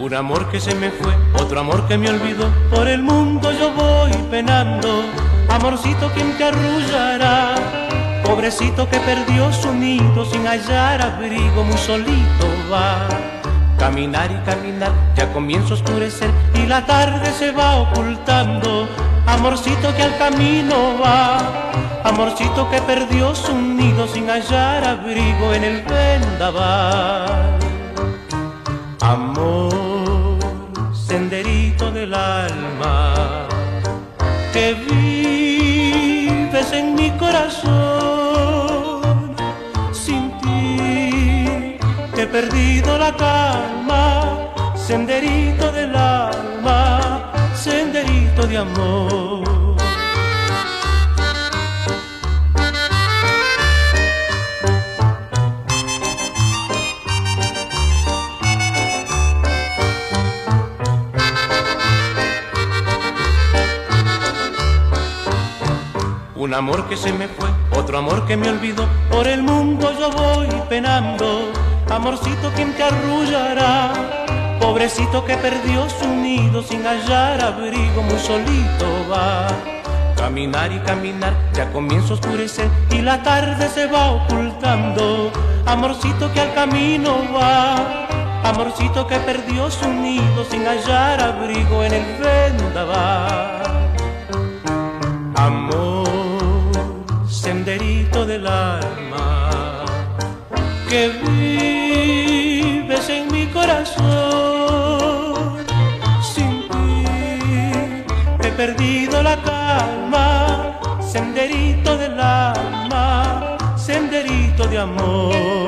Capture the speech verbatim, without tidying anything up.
Un amor que se me fue, otro amor que me olvidó. Por el mundo yo voy penando. Amorcito, ¿quién te arrullará? Pobrecito que perdió su nido sin hallar abrigo, muy solito va. Caminar y caminar, ya comienza a oscurecer y la tarde se va ocultando. Amorcito que al camino va, amorcito que perdió su nido sin hallar abrigo en el vendaval. Amor, senderito del alma, que vives en mi corazón. Sin ti he perdido la calma, senderito del alma, senderito de amor. Un amor que se me fue, otro amor que me olvidó. Por el mundo yo voy penando. Amorcito, ¿quién te arrullará? Pobrecito que perdió su nido sin hallar abrigo, muy solito va. Caminar y caminar, ya comienza a oscurecer y la tarde se va ocultando. Amorcito que al camino va, amorcito que perdió su nido sin hallar abrigo en el vendaval. Amor, senderito del alma, que vives en mi corazón. Sin ti he perdido la calma, senderito del alma, senderito de amor.